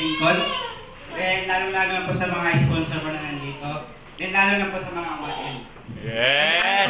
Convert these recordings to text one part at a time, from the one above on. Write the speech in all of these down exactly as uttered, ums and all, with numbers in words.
lingkod. Then, lalo-lalo na po sa mga sponsor ko na nandito. Then, lalo na po sa mga wasin. Yes!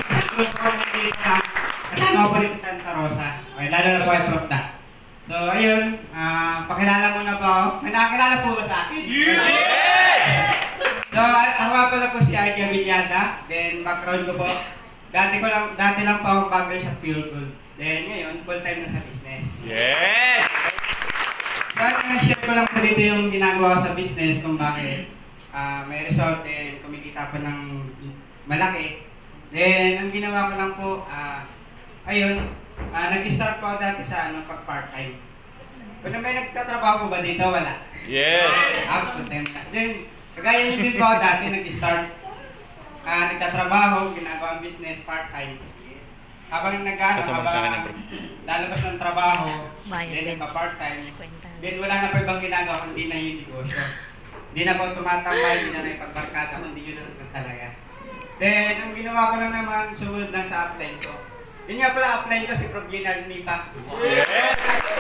Kasama ko dito sa Santa Rosa. Okay, lalo na po ay Prof Da. So, ayun, uh, pakilala mo na po ako. May nakakilala po ba sa akin? Yes! So, ako nga pala po si Arja Villada. Then, background ko po. Dati ko lang, dati lang po akong bagger sa Pure Gold. Then, ngayon, full time na sa business. Yes! So, share ko lang po dito yung ginagawa ko sa business kung bakit uh, may result and kumikita po ng malaki. Then, ang ginawa ko lang po, uh, ayun, uh, nag-start po ako dati sa ano, pag-part-time. Kung may nagtatrabaho po ba dito, wala? Yes! Absolutely. Then, kagaya nyo din po ako dati nag-start. Uh, nagtatrabaho, ginagawa ang business part-time. Habang nag-ano, habang lalabas ng trabaho, then nagpa-part-time, then wala na pa ibang ginagawa, hindi na yung negosyo. Hindi na po tumatambay, hindi na na ipagbarkada, hindi yun na talaga. Then, ang ginawa ko lang naman, sumunod lang sa upline ko. Yun nga pala, upline ko si Prof Ginard Nipa. Yes!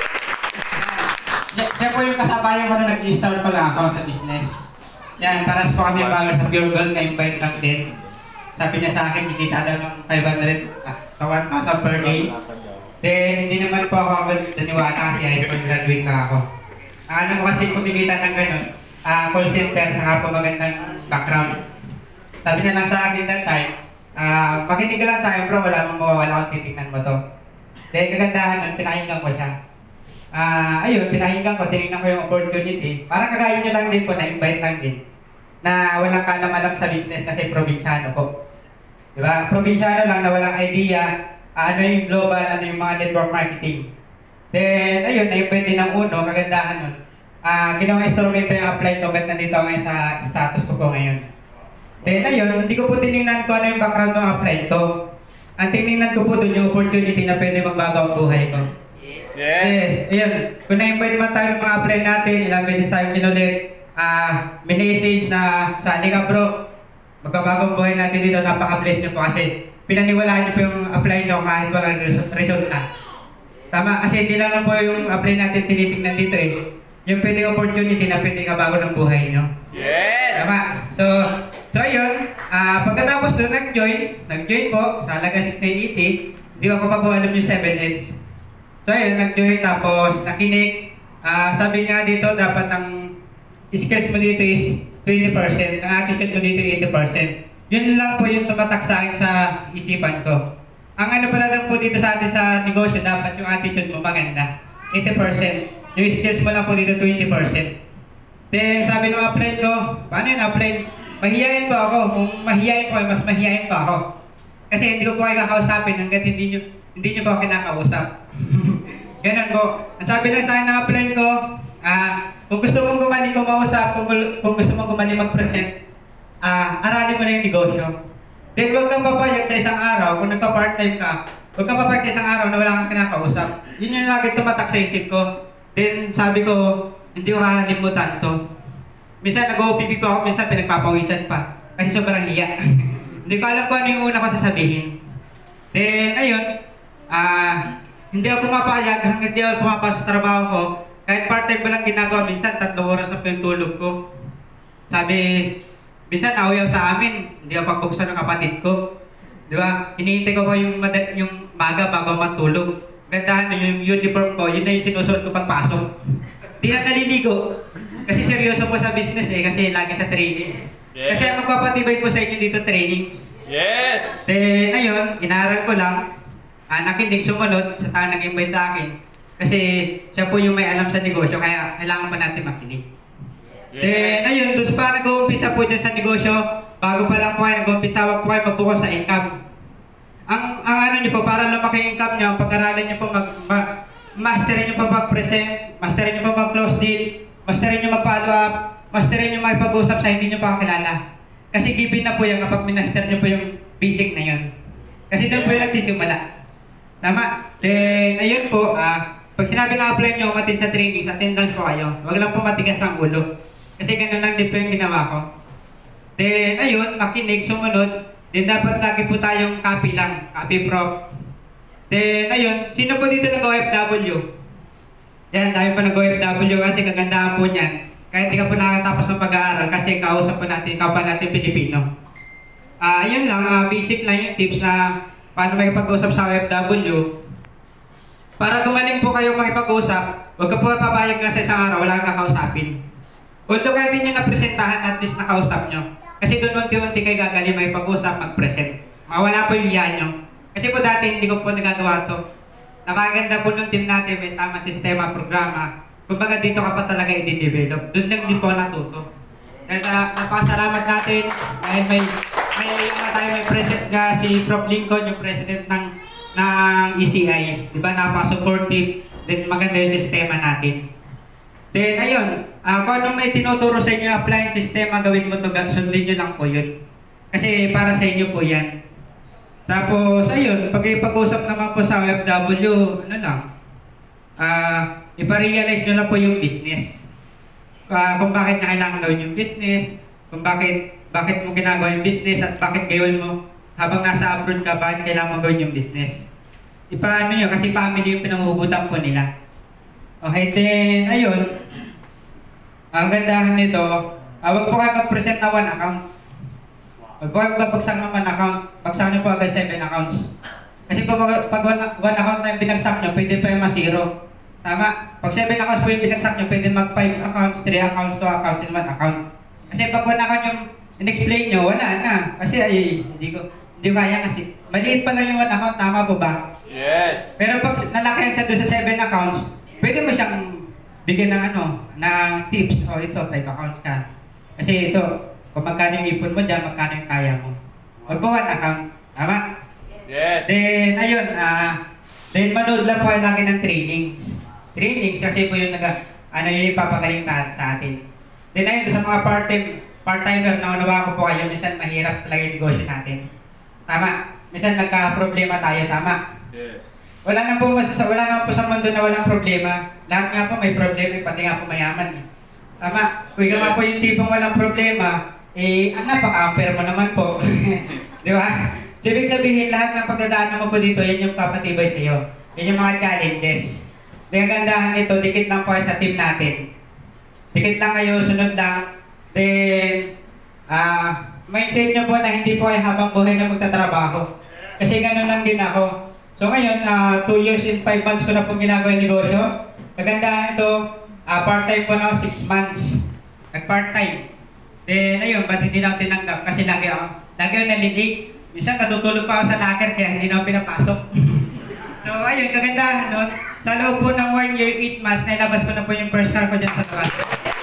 Siya po yung kasabayan ko na nag-start pa lang ako sa business. Yan, paras po kami bago sa Pure Gold, na-invite lang din. Sabi niya sa akin, kikita daw ng five hundred to one thousand per day. Then, hindi naman po ako agad naniwala kasi high school graduate na ako. Ano ko kasi kumikita ng gano'n, uh, call center, saka po magandang background. Sabi niya lang sa akin that time, uh, makinig ka lang sa akin bro, wala mong mawawala kung titignan mo to. Then, kagandahan nun, pinahinggan ko siya. Ah, uh, ayun, pinahinggan ko, tinignan ko yung opportunity. Parang kagaya nyo lang din po, na-invite lang din. Na walang kalam-alam sa business kasi probinsyano po. Diba? Probinsyano lang na walang idea, uh, ano yung global, ano yung mga network marketing. Then, ayun, na-invite din ng uno, kagandahan nun. Ah, uh, ginawang instrumento yung apply ko, ba't nandito ngayon sa status ko po ngayon. Then, ayun, hindi ko po tinignan ko ano yung background ng apply ko. Ang tinignan ko po doon yung opportunity na pwede magbago ang buhay ko. Yes! Yes, ayun. Kung na-invite man tayo ng mga apply natin, ilang beses tayong kinulit, ah, uh, minessage na sali ka bro, magkabagong buhay natin dito, napaka-bless nyo po kasi pinaniwalaan nyo po yung apply nyo kahit walang result na. Tama, kasi hindi lang lang po yung apply natin tinitingnan dito eh. Yung pwedeng opportunity na pwede kabago ng buhay nyo. Yes! Tama, so, so ayun, uh, pagkatapos doon nag-join, nag-join po sa halaga sixteen eighty, hindi ko pa po alam yung seven Eds. So ayun, nag-join tapos nakinig. Uh, sabi niya dito, dapat ang skills mo dito is twenty percent, ang attitude mo dito eighty percent. Yun lang po yung tumatak sa akin sa isipan ko. Ang ano pala lang po dito sa atin sa negosyo, dapat yung attitude mo maganda, eighty percent. Yung skills mo lang po dito twenty percent. Then sabi nung apply ko, paano yun apply? Mahihayin po ako. Kung mahihayin po, mas mahihayin pa ako. Kasi hindi ko po kayo kakausapin hanggat hindi nyo, hindi nyo po ako kinakausap. Ganun po. Ang sabi lang sa akin ng apply ko, ah, kung gusto mong gumaling kumausap, kung, kung gusto mong gumaling mag-present, ah, aralin mo na yung negosyo. Then huwag kang papayag sa isang araw, kung nagpa-part-time ka, huwag kang papayag sa isang araw na wala kang kinakausap. Yun yung lagi tumatak sa isip ko. Then sabi ko, hindi ko kakalimutan to. Minsan nag-O P P po ako, minsan pinagpapawisan pa. Kasi sobrang hiya. Hindi ko alam kung ano yung una ko sasabihin. Then, ayun, ah, hindi ako pumapayag hanggang hindi ako pumapasok sa trabaho ko. Kahit part-time ko lang ginagawa, minsan tatlong oras na po yung tulog ko. Sabi, minsan nauyaw sa amin, hindi ako pagbuksan ng kapatid ko. Di ba? Hinihintay ko pa yung, yung maga bago matulog. Gandahan na yung uniform ko, yun na yung sinusuot ko pagpasok. Di na naliligo. Kasi seryoso po sa business eh, kasi lagi sa trainings. Yes. Kasi ang magpapatibay po sa inyo dito trainings. Yes! Then, ayun, inaral ko lang. Ah, nakinig, sumunod sa tao nag-invite sa akin. Kasi siya po yung may alam sa negosyo, kaya kailangan pa natin makinig. Yes. Then, ayun, doon pa nag-uumpisa po dyan sa negosyo, bago pa lang po kayo nag-uumpisa, wag po kayo mag-focus sa income. Ang, ang ano nyo po, para lumaki yung income nyo, pag-aralan nyo po, mag, ma, masterin nyo po mag-present, masterin nyo po mag-close deal, masterin nyo mag-follow up, masterin nyo makipag-usap sa hindi nyo pa kakilala. Kasi given na po yan kapag minaster nyo po yung basic na yun. Kasi doon po yung nagsisimula. Tama? Then, ayun po, ah, pag sinabi na apply nyo, umatin sa training, sa attendance po kayo, huwag lang po matigas ang ulo. Kasi ganun lang din po yung ginawa ko. Then, ayun, makinig, sumunod. Then, dapat lagi po tayong copy lang, copy prof. Then, ayun, sino po dito nag-O F W? Yan, dami pa nag-O F W kasi kagandahan po niyan. kahit di ka po nakatapos ng pag-aaral kasi kausap po natin, kapwa natin Pilipino. Ah, yun lang, ah, basic lang yung tips na paano makipag-usap sa O F W. Para gumaling po kayong makipag-usap, huwag ka po papayag na sa isang araw, wala kang kakausapin. Although kaya din nyo napresentahan, at least nakausap nyo. Kasi doon unti-unti kayo gagaling makipag-usap, mag-present. Mawala po yung yan nyo. Kasi po dati hindi ko po nagagawa to. Napaganda po ng team natin, may tamang sistema, programa. Kumbaga dito ka pa talaga i-develop. Doon lang din po natuto. Dahil uh, napakasalamat natin dahil may may ano tayo, may president nga si Prof Lincoln, yung president ng ng E C I. Di ba, napaka-supportive. Then maganda yung sistema natin. Then ayun, uh, kung anong may tinuturo sa inyo apply yung sistema, gawin mo to, sundin nyo lang po yun. Kasi para sa inyo po yan. Tapos ayun, pag ipag-usap naman po sa O F W, ano lang, ah, uh, iparealize nyo lang po yung business. Uh, kung bakit na kailangan gawin yung business, kung bakit bakit mo ginagawa yung business at bakit gawin mo habang nasa abroad ka, bakit kailangan mo gawin yung business. Ipaano nyo, kasi family yung pinangugutan po nila. Okay, then, ayun. Ang gandahan nito, uh, wag po kayo mag-present na one account. Wag po kayo magbagsak ng one account. Bagsak nyo po agad seven accounts. Kasi po, pag one, one account na yung binagsak nyo, pwede pa yung ma-zero. Tama? Pag seven accounts po yung binagsak nyo, pwede mag five accounts, three accounts, two accounts, and one account. Kasi pag one account yung in-explain nyo, wala na. Kasi ay, hindi ko, hindi ko kaya kasi. Maliit pa lang yung one account, tama po ba? Yes. Pero pag nalakihan siya doon sa seven accounts, pwede mo siyang bigyan ng ano, ng tips. O ito, five accounts ka. Kasi ito, kung magkano yung ipon mo dyan, magkano yung kaya mo. Huwag po one account. Tama? Yes. Then, ayun, ah, uh, then manood lang po kayo lagi ng trainings. Trainings kasi po yung naga, ano yun yung papagaling sa atin. Then ayun, sa mga part-time, part-timer na unawa ko po kayo, minsan mahirap talaga yung negosyo natin. Tama? Minsan nagka-problema tayo, tama? Yes. Wala na po masasa, wala na po sa mundo na walang problema. Lahat nga po may problema, pati nga po mayaman. Eh. Tama? Kung ikaw nga po yung tipong walang problema, eh, ah, napaka-ampere mo naman po. Di ba? So, ibig sabihin, lahat ng pagdadaanan mo po dito, yan yung papatibay sa iyo. Yan yung mga challenges. Ang gandahan nito, dikit lang po sa team natin. Dikit lang kayo, sunod lang. Then, ah, uh, mindset nyo po na hindi po kayo habang buhay na magtatrabaho. Kasi gano'n lang din ako. So ngayon, uh, two years and five months ko na po ginagawa yung negosyo. Kagandahan ito, uh, part-time po na ako, six months. Nag-part-time. Then, ayun, ba't hindi na ako tinanggap? Kasi lagi ako, lagi ako nalilig. Minsan natutulog pa ako sa locker kaya hindi na ako pinapasok. So ayun, kagandahan nun. Sa loob po ng one year, eight months, nailabas ko na po yung first car ko dyan sa labas.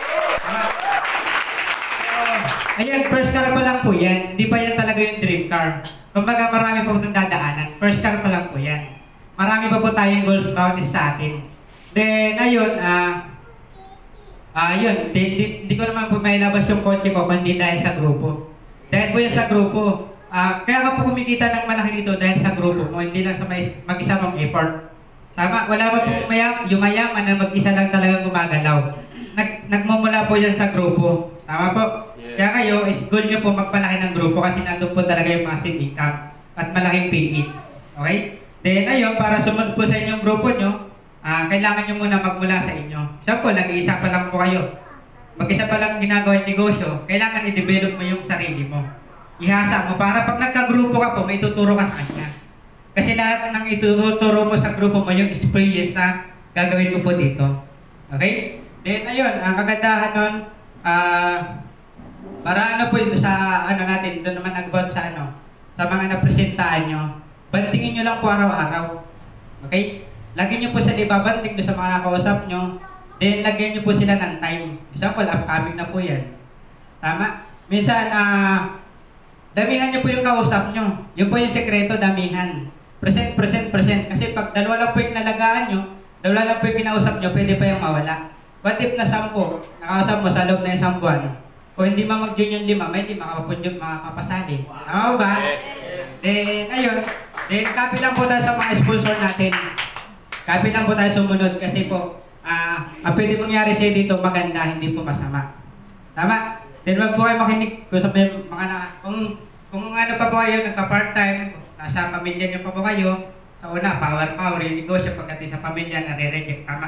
Ayan, first car pa lang po yan. Hindi pa yan talaga yung dream car. Kumbaga marami pa po itong dadaanan. First car pa lang po yan. Marami pa po tayong goals bawat isa sa atin. Then, ayun, ah, uh, ayun, hindi, hindi ko naman po mailabas yung kotse ko kundi dahil sa grupo. Dahil po yan sa grupo. Uh, kaya ka po kumikita ng malaki dito dahil sa grupo mo, hindi lang sa mag-isa mong effort. Tama, wala pa po mayam, yung mayaman na mag-isa lang talagang gumagalaw. Nag, nagmumula po yan sa grupo. Tama po? Kaya kayo, is goal nyo po magpalaki ng grupo kasi nandun po talaga yung massive income at malaking pay-in. Okay? Then ayun, para sumunod po sa inyong grupo nyo, uh, kailangan nyo muna magmula sa inyo. Isa po, nag-iisa pa lang po kayo. Mag-isa pa lang ginagawa yung negosyo, kailangan i-develop mo yung sarili mo. Ihasa mo para pag nagka-grupo ka po, may tuturo ka sa kanya. Kasi lahat ng ituturo mo sa grupo mo, yung experience na gagawin mo po dito. Okay? Then ayun, ang kagandahan nun, ah... Uh, para ano po yun sa ano natin, doon naman nag-about sa ano, sa mga napresentaan nyo, bantingin nyo lang po araw-araw. Okay? Lagyan nyo po sa ibabanting doon sa mga nakausap nyo, then lagyan nyo po sila ng time. Example, upcoming na po yan. Tama? Minsan, ah, uh, damihan nyo po yung kausap nyo. Yun po yung sekreto, damihan. Present, present, present. Kasi pag dalawa lang po yung nalagaan nyo, dalawa lang po yung kinausap nyo, pwede pa yung mawala. What if na sampo, nakausap mo sa loob na isang buwan? Kung hindi ma mag-join yung lima, may lima ka po yung makakapasali. Tama ba? Yes. Then, ayun. Then, copy lang po tayo sa mga sponsor natin. Copy lang po tayo sumunod kasi po, ah, uh, ang pwede mangyari sa'yo dito, maganda, hindi po masama. Tama? Then, wag po kayo makinig kung sa mga na, kung, kung ano pa po kayo, nagka-part-time, nasa pamilya nyo pa po kayo, sa una, power, power, yung negosyo, pagdating sa pamilya, nare-reject. Tama?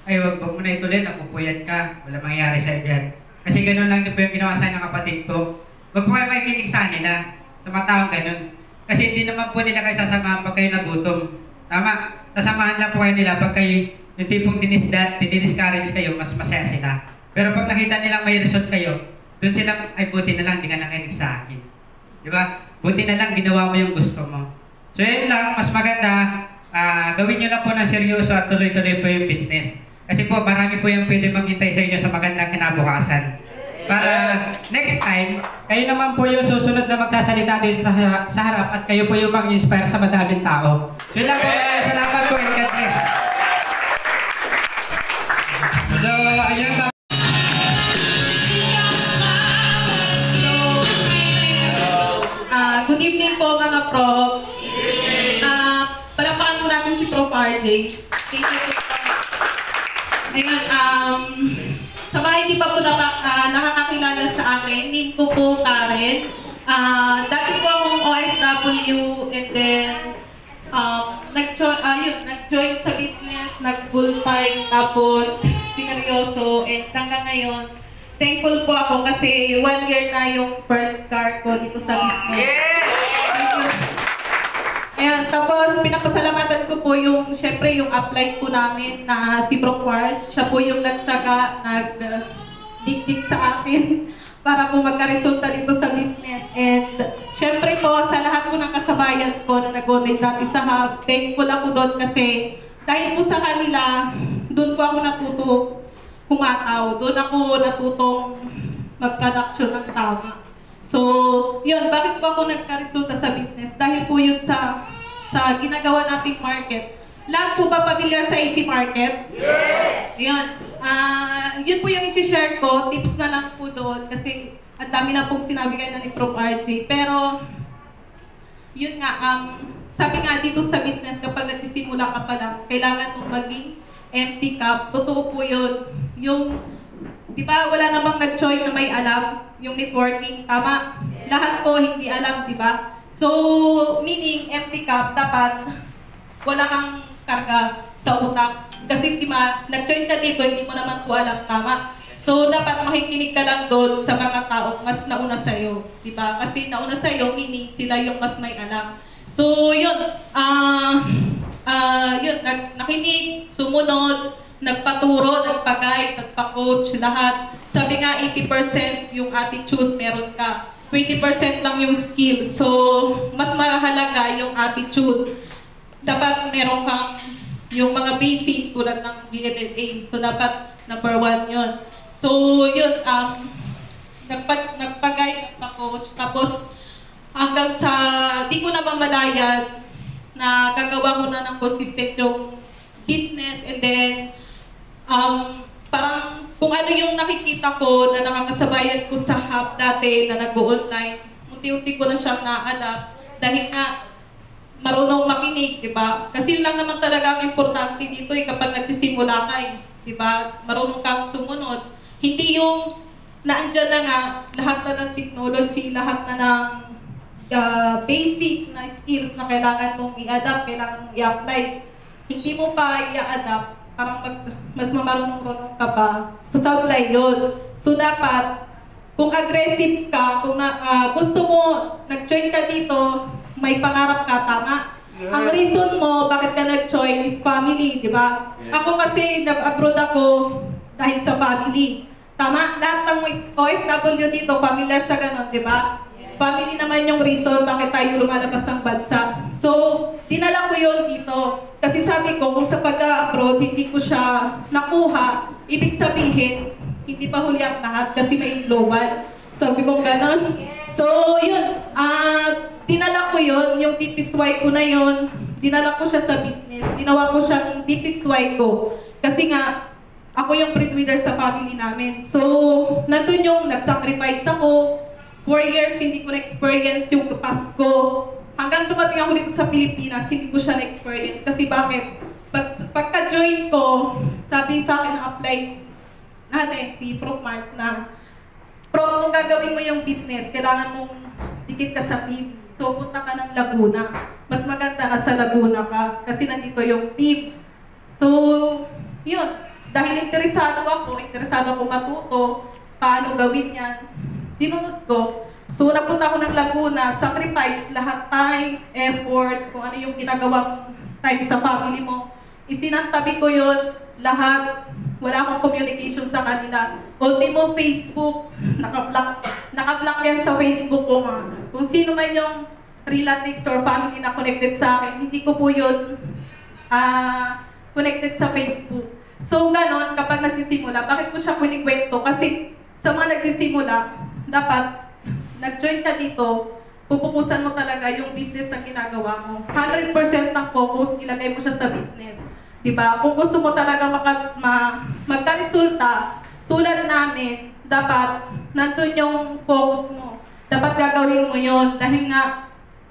ay wag, wag mo na ituloy, napupuyat ka, wala mangyayari sa'yo dyan. Kasi ganun lang din po yung ginawa sa'yo ng kapatid ko. Wag po kayo makikinig sa kanila, sa mga taong ganun. Kasi hindi naman po nila kayo sasamahan pag kayo nagutom. Tama, sasamahan lang po kayo nila pag kayo yung tipong dinisda, dinidiscourage kayo, mas masaya sila. Pero pag nakita nilang may result kayo, doon sila, ay buti na lang, di ka nakinig sa akin. Di ba? Buti na lang, ginawa mo yung gusto mo. So yun lang, mas maganda, uh, gawin nyo lang po ng seryoso at tuloy-tuloy po yung business. Kasi po, marami po yung pwede maghintay sa inyo sa magandang kinabukasan. Para next time, kayo naman po yung susunod na magsasalita dito sa harap, sa harap at kayo po yung mag-inspire sa madaming tao. Yun lang po, salamat po, and God bless. So, ayun ba? Uh, good evening po mga Prof. Uh, palapakan po natin si Prof R J. Thank you po. Ayun, um, sa mga hindi pa po naka, uh, nakakakilala sa akin, name ko po Karen. Uh, dati po akong O F W and then um, nag-join uh, nag sa business, nag-full time, tapos sineryoso, and hanggang ngayon, thankful po ako kasi one year na yung first car ko dito sa business. Yes! Ayan, tapos pinapasalamatan ko po yung, syempre yung upline po namin na si Bro Quartz. Siya po yung nagtsaga, nag-dikdik sa akin para po magka-resulta dito sa business. And syempre po sa lahat po ng kasabayan ko na nag-online dati sa hub, thankful ako doon kasi dahil po sa kanila, doon po ako natuto kumataw. Doon ako natutong mag-production ng tama. So, yun, bakit po ako nagka-resulta sa business? Dahil po yun sa sa ginagawa nating market. Lahat po ba pamilyar sa A C Market? Yes! Yun. Uh, yun po yung isi-share ko. Tips na lang po doon kasi ang dami na pong sinabi kayo na ni Prof R J. Pero, yun nga, um, sabi nga dito sa business, kapag nagsisimula ka pa lang, kailangan mong maging empty cup. Totoo po yun. Yung, di ba, wala namang nag-join na may alam yung networking. Tama? Yes. Lahat ko hindi alam, di ba? So, meaning, empty cup, dapat wala kang karga sa utak. Kasi, di ba, nag-join ka dito, hindi mo naman po alam. Tama? So, dapat makikinig ka lang doon sa mga tao mas nauna sa'yo. Di ba? Kasi nauna sa'yo, meaning sila yung mas may alam. So, yun. Ah... Uh, Uh, yun, nag, nakinig, sumunod, nagpaturo, nagpa-guide, nagpa-coach, lahat. Sabi nga, eighty percent yung attitude meron ka. twenty percent lang yung skill. So, mas mahalaga yung attitude. Dapat meron kang yung mga basic tulad ng G L L A. So, dapat number one yun. So, yun, um, nagpa, nagpa-guide, nagpa-coach. Tapos, hanggang sa, di ko na mamalayan, na gagawa ko na ng consistent yung business, and then um, parang kung ano yung nakikita ko na nakakasabayan ko sa hub dati na nag-online, unti-unti ko na siyang na-adapt dahil nga marunong makinig, di ba? Kasi yun lang naman talaga ang importante dito eh, kapag nagsisimula ka eh, di ba? Marunong kang sumunod. Hindi yung naandyan na nga lahat na ng technology, lahat na ng Uh, basic na skills na kailangan mong i-adapt, kailangan mong i-apply. Hindi mo pa i-adapt, parang mag, mas mamarunong-runong ka pa. So, supply yun. So, dapat, kung aggressive ka, kung na, uh, gusto mo, nag-join ka dito, may pangarap ka, tama? Yeah. Ang reason mo, bakit ka nag-join is family, di ba? Yeah. Ako kasi, nag-abroad ako dahil sa family. Tama? Lahat ng O F W dito, familiar sa ganon, di ba? Family naman yung reason bakit tayo lumalabas ng bansa. So, dinala ko yun dito. Kasi sabi ko, kung sa pag-abroad, hindi ko siya nakuha, ibig sabihin, hindi pa huli ang lahat kasi may global. Sabi ko ganon. So, yun. Uh, dinala ko yun, yung D P S Y ko na yun. Dinala ko siya sa business. Ginawa ko siyang D P S Y ko. Kasi nga, ako yung breadwinner sa family namin. So, nandun yung nag-sacrifice ako. Four years, hindi ko na-experience yung Pasko. Hanggang dumating ako dito sa Pilipinas, hindi ko siya na-experience. Kasi bakit? Pag, pagka-join ko, sabi sa akin na apply natin si Prof Mark na Prof, kung gagawin mo yung business, kailangan mong dikit ka sa team. So, punta ka ng Laguna. Mas maganda na sa Laguna ka kasi nandito yung team. So, yun. dahil interesado ako, interesado ako matuto, paano gawin yan, sinunod ko. So, napunta ako ng Laguna, sacrifice lahat time, effort, kung ano yung ginagawang time sa family mo. Isinantabi ko yun, lahat, wala akong communication sa kanila. Ultimo Facebook, naka-block, naka-block yan sa Facebook ko nga. Kung sino man yung relatives or family na connected sa akin, hindi ko po yun uh, connected sa Facebook. So, ganon, kapag nagsisimula, bakit ko siya kunikwento? Kasi sa mga nagsisimula, dapat nag-join ka dito, pupukusan mo talaga yung business na ginagawa mo. one hundred percent ng focus, ilagay mo siya sa business. Diba? Kung gusto mo talaga maka, ma, magka-resulta, tulad namin, dapat nandun yung focus mo. Dapat gagawin mo yon dahil nga,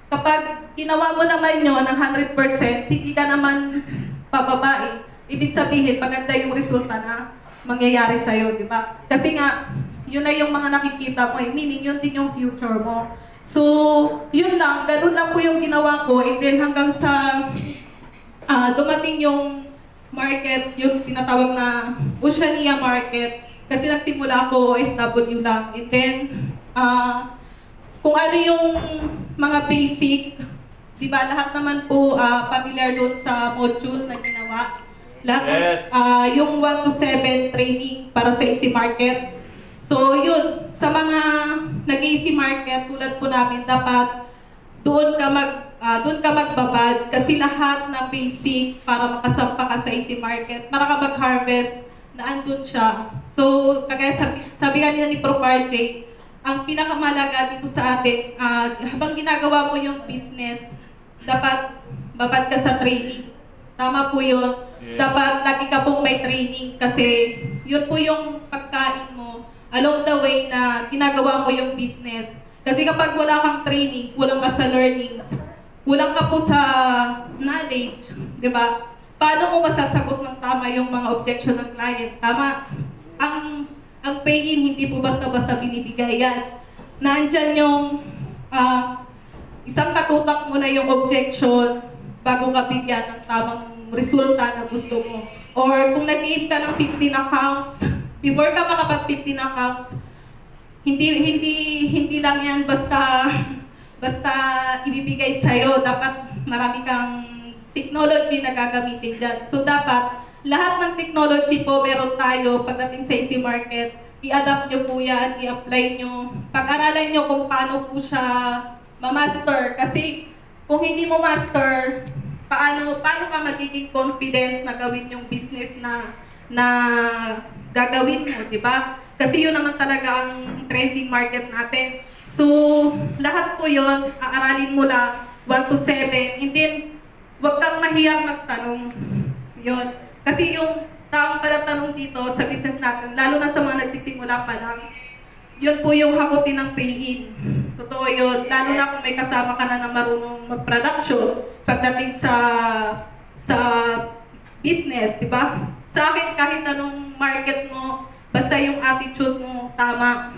kapag ginawa mo naman yun ng one hundred percent, hindi ka naman pababae. Ibig sabihin, maganda yung resulta na mangyayari sa'yo, di ba? Kasi nga, yun na yung mga nakikita mo, eh, meaning yun din yung future mo. So, yun lang, ganun lang po yung ginawa ko. And then hanggang sa uh, dumating yung market, yung tinatawag na Oceania market, kasi nagsimula ako O F W lang. And then, uh, kung ano yung mga basic, di ba, lahat naman po uh, familiar doon sa module na ginawa. Lahat Yes. ng, uh, yung one to seven training para sa easy market. So yun, sa mga nag-easy market tulad po namin, dapat doon ka mag uh, doon ka magbabad kasi lahat ng basic para makasampa ka sa easy market, para ka mag-harvest na andun siya. So kagaya sabi, sabi kanina ni Prof R J, ang pinakamalaga dito sa atin, uh, habang ginagawa mo yung business, dapat babad ka sa training. Tama po yun. Yeah. Dapat lagi ka pong may training kasi yun po yung pagkain mo along the way na ginagawa mo yung business. Kasi kapag wala kang training, kulang ka sa learnings, kulang ka po sa knowledge, di ba? Paano mo masasagot ng tama yung mga objection ng client? Tama. Ang ang pay-in, hindi po basta-basta binibigay yan. Nandyan yung uh, isang katutak mo na yung objection bago ka bigyan ng tamang resulta na gusto mo. Or kung nag-i-give ka ng fifteen accounts, before ka makapag fifteen accounts, hindi hindi hindi lang yan basta basta ibibigay sa'yo. Dapat marami kang technology na gagamitin dyan. So dapat lahat ng technology po meron tayo pagdating sa easy market. I-adapt nyo po yan, i-apply nyo. Pag-aralan nyo kung paano po siya ma-master. Kasi kung hindi mo master, paano paano ka magiging confident na gawin yung business na na gagawin mo, di ba? Kasi yun naman talaga ang trending market natin. So, lahat po yun, aaralin mo lang, one to seven, and then, huwag kang mahiyang magtanong. Yun. Kasi yung taong palatanong dito sa business natin, lalo na sa mga nagsisimula pa lang, yun po yung hakutin ng pay-in. Totoo yun. Lalo na kung may kasama ka na na marunong mag-production pagdating sa sa business, di ba? Sa akin, kahit anong market mo, basta yung attitude mo tama,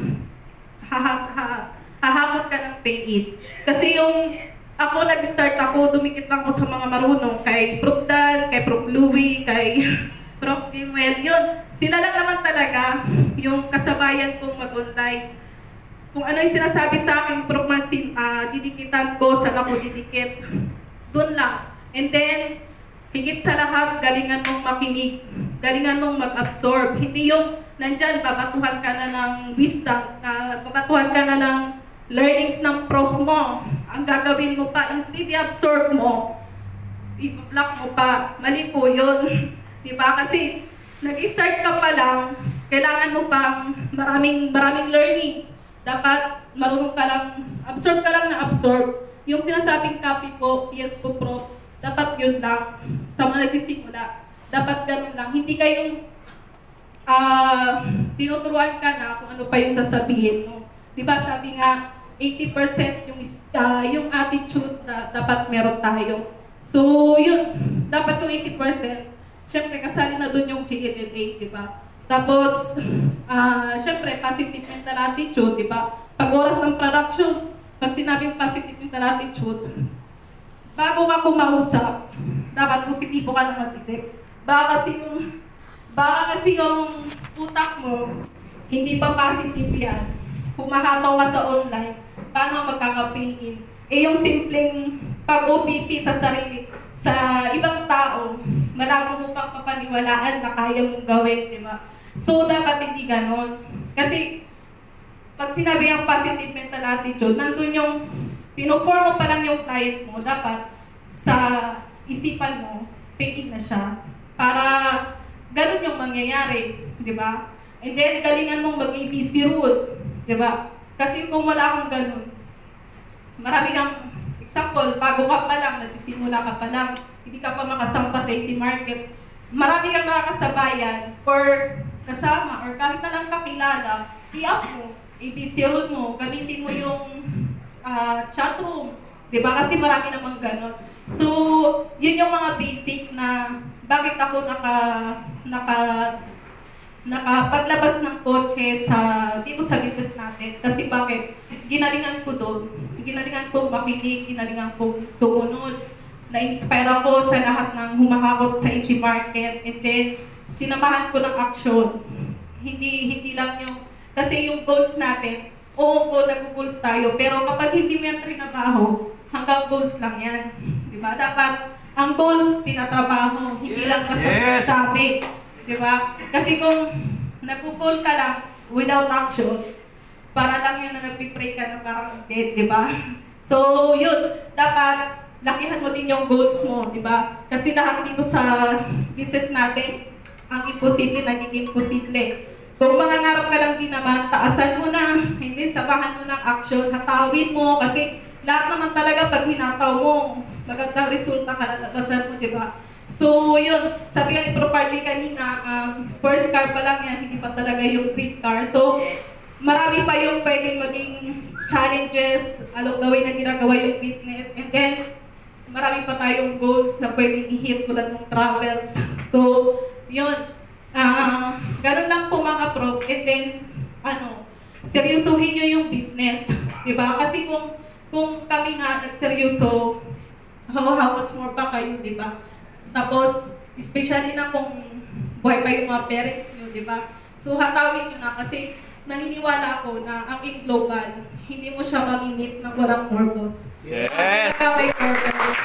hahakot ka ng pay-in. Kasi yung ako, nag-start ako, dumikit lang ako sa mga marunong, kay Prof Dan, kay Prof Louie, kay Prof Jimuel, yun. Sila lang naman talaga yung kasabayan kong mag-online. Kung ano yung sinasabi sa akin, Prof Marcin, uh, didikitan ko, saan ako didikit. Doon lang. And then, higit sa lahat, galingan mong makinig. Galingan mong mag-absorb. Hindi yung nandyan, babatuhan ka na ng wisdom, uh, babatuhan ka na ng learnings ng prof mo. Ang gagawin mo pa, instead i-absorb mo, i-block mo pa. Mali po yun. Diba? Kasi nag-start ka pa lang, kailangan mo pang maraming, maraming learnings. Dapat marunong ka lang, absorb ka lang na absorb. Yung sinasabing copy po, yes po prof, dapat yun lang. Sa mga nagsisimula, dapat ganun lang. Hindi kayong uh, tinuturuan ka na kung ano pa yung sasabihin mo. Diba sabi nga, eighty percent yung, uh, yung attitude na dapat meron tayo. So yun, dapat yung eighty percent. Siyempre, kasali na dun yung G L L A, di ba? Tapos, uh, siyempre, positive mental attitude, di ba? Pag oras ng production, pag sinabing positive mental attitude, bago ka kumausap, dapat positibo ka na mag-isip. Baka kasi yung baka kasi yung utak mo, hindi pa positive yan. Humahataw ka sa online, paano magkaka-pay in? Eh yung simpleng pag-O T P sa sarili, sa ibang tao, malabo mo pang papaniwalaan na kaya mong gawin, di ba? So, dapat hindi ganon. Kasi, pag sinabi ang positive mental attitude, nandun yung, pinuform mo pa lang yung client mo, dapat sa isipan mo, pay na siya. Para ganun yung mangyayari, di ba? And then, galingan mong mag-A B C rule, di ba? Kasi kung wala kang ganun, marami kang, example, bago ka pa lang, nagsisimula ka pa lang, hindi ka pa makasampa sa easy market, marami kang nakakasabayan or kasama or kahit na lang kakilala, i-up mo, A B C rule mo, gamitin mo yung uh, chat room, di ba? Kasi marami namang ganon. So, yun yung mga basic na bakit ako naka, naka, nakapaglabas ng kotse sa, dito sa business natin. Kasi bakit? Ginalingan ko doon. Ginalingan kong makinig, ginalingan kong sumunod. Na-inspire ako sa lahat ng humahakot sa easy market. And then, sinamahan ko ng action. Hindi, hindi lang yung, kasi yung goals natin, oo ko, nag-goals tayo. Pero kapag hindi mo yan trinabaho, hanggang goals lang yan. Diba? Dapat, ang goals, tinatrabaho. Hindi lang basta Yes. sabi. Diba? Kasi kung nag-goal ka lang without action, para lang yun na nagpipray ka na parang dead, diba? So, yun. Dapat, lakihan mo din yung goals mo, diba? Kasi lahat dito sa business natin, ang imposible, nagiging posible. So, mangangarap ka lang din naman, taasan mo na, hindi, sabahan mo ng action, hatawin mo, kasi lahat naman talaga pag hinataw mo, magandang resulta ka, lalabasan mo, diba? So, yun, sabi nga ni Pro Party kanina, um, first car pa lang yan, hindi pa talaga yung dream car. So, marami pa yung pwedeng maging challenges along the way na ginagawa yung business. And then, marami pa tayong goals na pwedeng i-hit tulad ng travels. So, yun. Uh, ganun lang po mga pro. And then, ano, seryosohin nyo yung business. Diba? Kasi kung, kung kami nga nagseryoso, how, how much more pa kayo, diba? Tapos, especially na kung buhay pa yung mga parents nyo, diba? So, hatawin nyo na kasi naniniwala ako na ang in global, hindi mo siya mamimit ng walang purpose. Yes! Ang may purpose.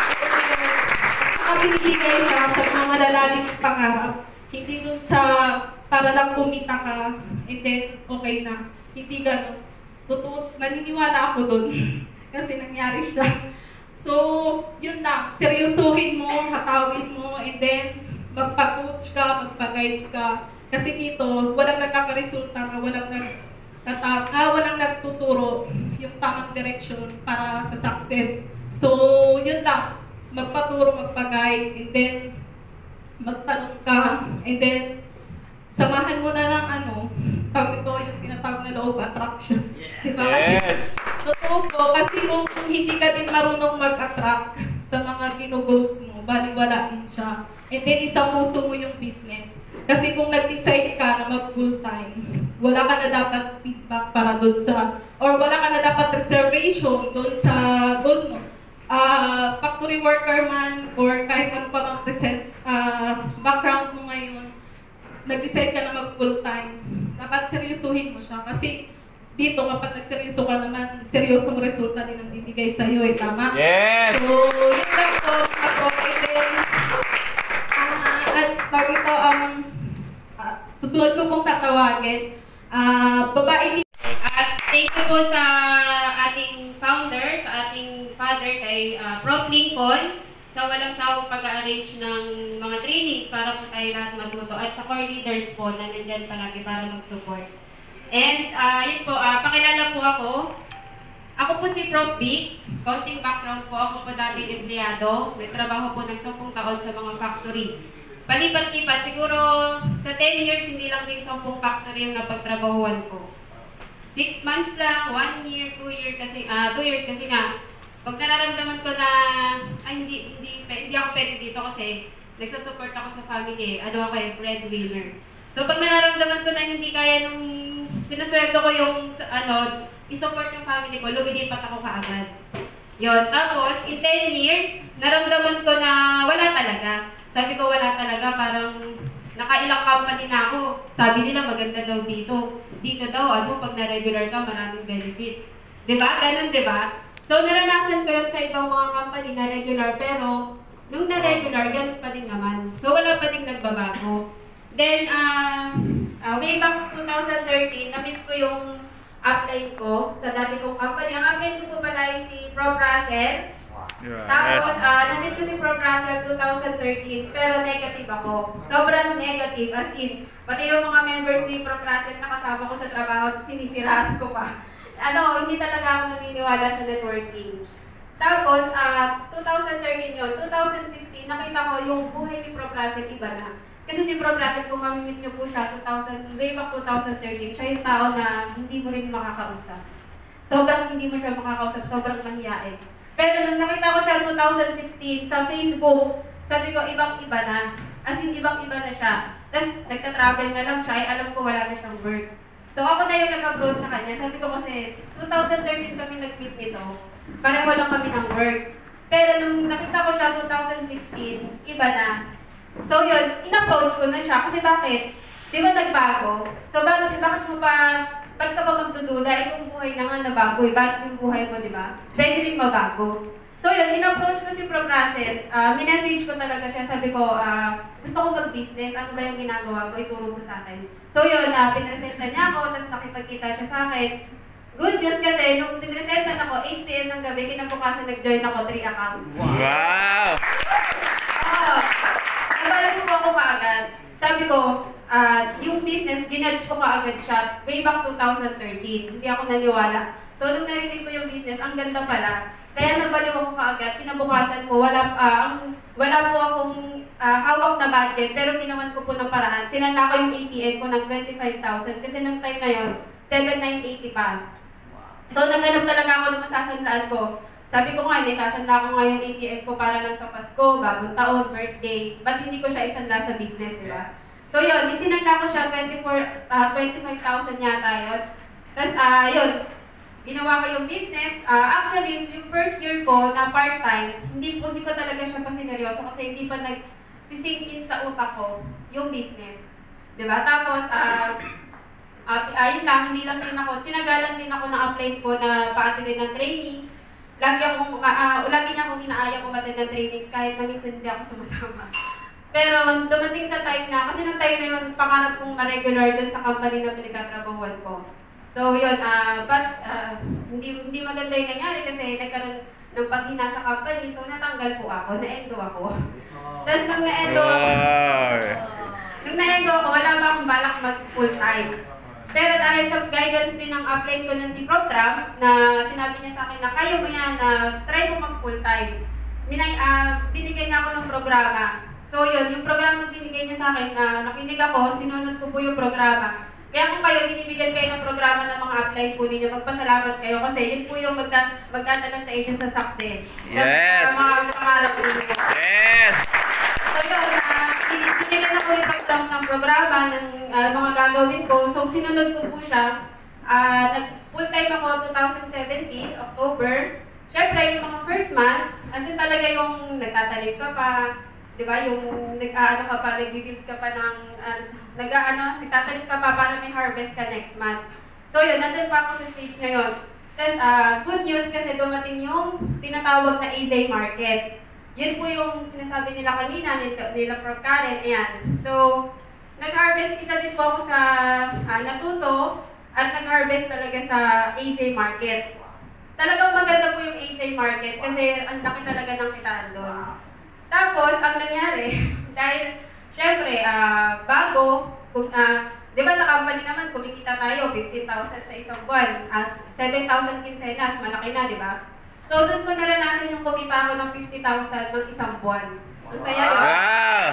Ang binibigay siya sa mga malalalim pangarap. Hindi dun sa para lang kumita ka, and then okay na. Hindi ganun. Totoo, naniniwala ako dun. Kasi nangyari siya. So, yun lang. Seryosohin mo, hatawin mo, and then magpa-coach ka, magpa-guide ka. Kasi dito, walang nagkakaresulta na walang nag ah, walang nagtuturo yung tamang direction para sa success. So, yun lang. Magpaturo, magpa-guide, and then magtanong ka, and then samahan mo na ng ano, tawag ito yung tinatawag na law of attraction. Diba? Kasi, Yes! totoo po, kasi kung hindi ka din marunong mag-attract sa mga ginugoals mo, baliwala din siya. And then, isa puso mo yung business. Kasi kung nag-decide ka na mag-full time, wala ka na dapat feedback para doon sa, or wala ka na dapat reservation doon sa goals mo. Uh, factory worker man, or kahit ano pa mang present, uh, background mo ngayon, nag-decide ka na mag-full time, dapat seryosuhin mo siya. Kasi dito, kapag nagseryoso ka naman, seryosong resulta din ang bibigay sa'yo, eh, tama? Yes! So, yun lang po, ako, and then, uh, at tawag ito, um, uh, susunod ko pong tatawagin, uh, babae. At thank you po sa ating founder, sa ating father kay uh, Prof Lincoln sa walang sawang pag-arrange ng mga trainings para po tayo lahat matuto at sa core leaders po na nandyan palagi para mag-support. And uh, yun po, uh, pakilala po ako. Ako po si Prof Vic. Konting background po, ako po dating empleyado. Nagtrabaho po ng sampung taon sa mga factory. Palipat-lipat, siguro sa ten years, hindi lang din sampung factory yung napagtrabahuan ko. Six months lang, one year, two years kasi, ah, uh, two years kasi nga, pag nararamdaman ko na, ay hindi, hindi, hindi ako pwede dito kasi nagsusupport ako sa family, ano ako yung breadwinner. So pag nararamdaman ko na hindi kaya nung sinasweldo ko yung, ano, isupport yung family ko, lumilipat ako kaagad. Yun, tapos, in ten years, naramdaman ko na wala talaga. Sabi ko wala talaga, parang Nakailang company na ako. Sabi nila maganda daw dito. Dito daw, ano, pag na-regular ka, maraming benefits. Diba? Ganun, diba? So, naranasan ko yun sa ibang mga company na regular, pero nung na-regular, ganun pa din naman. So, wala pa din nagbabago. Then, uh, uh, way back twenty thirteen, na-meet ko yung upline ko sa dati kong company. Ang upline ko po pala ay si Prof Russell. Yeah. Tapos, Yes. uh, nandito ko si Prof Russell twenty thirteen, pero negative ako. Sobrang negative, as in, pati yung mga members ni Prof Russell na kasama ko sa trabaho, sinisiraan ko pa. Ano, hindi talaga ako naniniwala sa networking. Tapos, uh, twenty thirteen yun, twenty sixteen, nakita ko yung buhay ni Prof Russell iba na. Kasi si Prof Russell, kung mamimit niyo po siya, two thousand, way back twenty thirteen, siya yung tao na hindi mo rin makakausap. Sobrang hindi mo siya makakausap, sobrang mahiyain. Pero nung nakita ko siya twenty sixteen sa Facebook, sabi ko, ibang-iba na. As in, ibang-iba na siya. Tapos, nagka-travel na lang siya, ay alam ko wala na siyang work. So, ako na yung nag-approach sa kanya. Sabi ko kasi, twenty thirteen kami nag-meet nito. Pareho lang kami ng work. Pero nung nakita ko siya twenty sixteen, iba na. So, yun, in-approach ko na siya. Kasi bakit? Di ba nagbago? So, bakit, bakit mo pa, ba't ka pa magdududa? Eh, kung buhay na nga nabago, eh, bakit yung buhay mo, di ba? Pwede rin mabago. So, yun, in-approach ko si Prof Russell. Uh, minessage ko talaga siya. Sabi ko, uh, gusto ko mag-business. Ano ba yung ginagawa mo? Ituro mo sa akin. So, yun, uh, pinresenta niya ako, tapos nakipagkita siya sa akin. Good news kasi, nung pinresenta ako, eight p m ng gabi, kinabukasan nag-join ako, three accounts. Wow! Oo. Nabalik ko ako kaagad. Sabi ko, uh, yung business, ginudge ko kaagad siya way back twenty thirteen. Hindi ako naniwala. So, nung narinig ko yung business, ang ganda pala. Kaya nabaliw ako kaagad. Kinabukasan ko, wala, uh, ang, wala po akong uh, hawak na budget, pero ginawan ko po ng paraan. Sinanla ko yung A T M ko ng twenty-five thousand kasi nung time na yun, seven nine eighty pa. So, naghanap talaga ako ng masasanlaan ko. Sabi ko nga, hindi, sasanla ko nga yung A T M ko para lang sa Pasko, bagong taon, birthday. Ba't hindi ko siya isanla sa business, di ba? So, yun, isinanla ko siya, twenty-five thousand yata yun. Tapos, uh, yun, ginawa ko yung business. Uh, actually, yung first year ko na part-time, hindi, hindi ko talaga siya pa sineryoso kasi hindi pa nag-sink in sa utak ko yung business. Diba? Tapos, uh, uh, ayun lang, hindi lang din ako, tinagalan din ako ng apply ko na pa-attend ng trainings. Lagi akong, uh, lagi niya akong inaaya kong attend ng trainings kahit na minsan hindi ako sumasama. Pero dumating sa time na, kasi nung time na yun, pangarap kong ma-regular dun sa company na pinagkatrabahuan ko. So yun, uh, but uh, hindi, hindi maganda yung nangyari kasi nagkaroon ng paghina sa company, so natanggal po ako, na-endo ako. Tapos nung na-endo ako, nung na-endo ako, wala ba akong balak mag-full-time. Pero dahil sa guidance din ng upline ko na si Prof Tram, na sinabi niya sa akin na kaya mo yan, na uh, try mo mag-full-time. Minay, uh, binigyan niya ako ng programa. So yun, yung programa binigay niya sa akin, na uh, nakinig ako, sinunod ko po yung programa. Kaya kung kayo, binibigyan kayo ng programa ng mga upline po ninyo, magpasalamat kayo kasi yun po yung magda magdadala sa inyo sa success. Yes! Sa mga pangarap ninyo. Yes! So yun, uh, binigyan ako yung program ng programa ng uh, mga gagawin ko. So sinunod ko po siya. Uh, Nag-full time ako twenty seventeen, October. Siyempre, yung mga first months, andun talaga yung nagtatanim ka pa, di ba? Yung nag-ano ka pa, nag-build ka pa ng, uh, nag-ano, nagtatanim ka pa para may harvest ka next month. So yun, nandun pa ako sa stage na yun. Tapos, uh, good news kasi dumating yung tinatawag na A Z market. Yun po yung sinasabi nila kanina, nila, nila Prof Karen, ayan. So, nag-harvest, isa din po ako sa uh, natuto, at nag-harvest talaga sa A Z market. Talagang maganda po yung A Z market kasi ang laki talaga ng kitaan doon. Tapos, ang nangyari, dahil, syempre, uh, bago, kung, uh, di ba sa company naman, kumikita tayo, fifteen thousand sa isang buwan, as seven thousand kinsenas, malaki na, di ba? So, doon ko naranasan yung kumita ako ng fifty thousand ng isang buwan. Ang saya, di ba? Wow!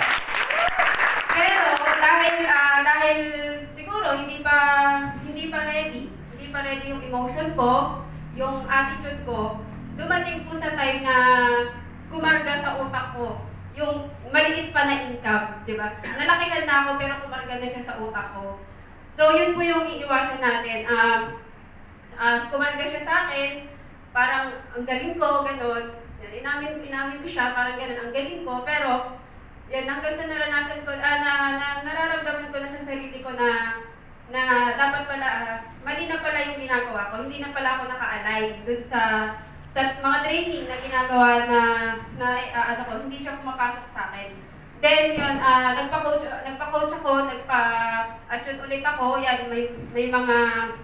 Pero, dahil, uh, dahil siguro, hindi pa, hindi pa ready, hindi pa ready yung emotion ko, yung attitude ko, dumating po sa time na kumarga sa utak ko, yung maliit pa na income, di ba? Nalakihan na ako pero kumarga na siya sa utak ko. So, yun po yung iiwasan natin. Um, uh, kumarga siya sa akin, parang ang galing ko, gano'n. Inamin, inamin ko siya, parang gano'n, ang galing ko. Pero, yan, hanggang sa naranasan ko, ah, na, na, nararamdaman ko na sa sarili ko na na dapat pala, ah, mali na pala yung ginagawa ko, hindi na pala ako naka-align dun sa sa mga training na ginagawa na, na uh, ano ko, hindi siya pumapasok sa akin. Then yun, uh, nagpa-coach, nagpa-coach ako, nagpa-attune ulit ako, yan, may, may mga,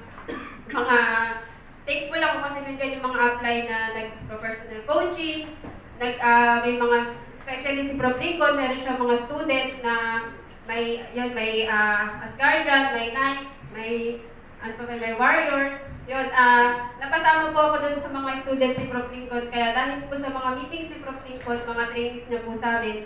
mga, thankful ako kasi nandiyan yung mga apply na nagpa-personal coaching, nag, uh, may mga, especially si Prof Lincoln, meron siya mga student na may, yun, may uh, Asgardian, may Knights, may, ano pa ba, may Warriors. Yun, uh, napasama po ako dun sa mga student ni Prof Lincoln, kaya dahil po sa mga meetings ni Prof Lincoln, mga trainings niya po sa amin,